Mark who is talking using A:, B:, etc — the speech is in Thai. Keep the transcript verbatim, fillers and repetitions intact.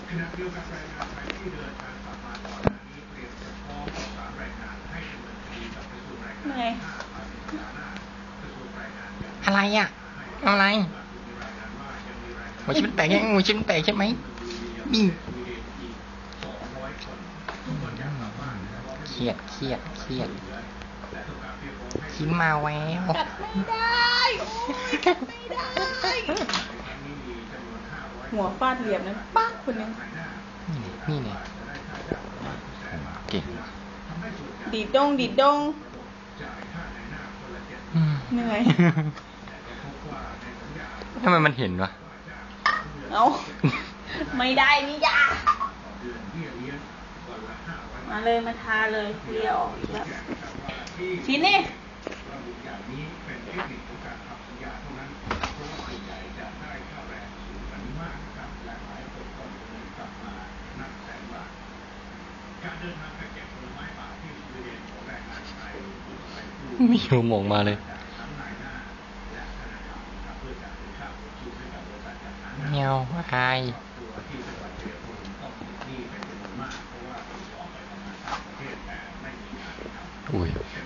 A: เหนื่อย
B: อะไรอ่ะอะไรหัวชิ้นแตกยังหัวชิ้นแตกใช่ไหมนี่เครียดเครียดเครียดชิ้นมาแวว
A: กัดไม่ได้โอ้ยกัดไม่ได้หัวฟาดเหลี่ยมนั้นปั๊กคนนึง
B: นี่เนี่ยเก่ง
A: ดีดดงดีดดงเหนื่อย
B: ทำไมมันเห็นวะ
A: เอาไม่ได้นี่ยามาเลยมาทาเลยเลียออกอีกแล้วชิ้นนี่
B: ไม่ยอมออกมาเลยเงาอายอุ้ย